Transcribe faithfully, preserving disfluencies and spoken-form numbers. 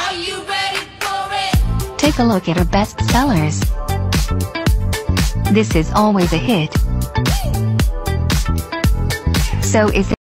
Are you ready for it? Take a look at her best sellers. This is always a hit. So is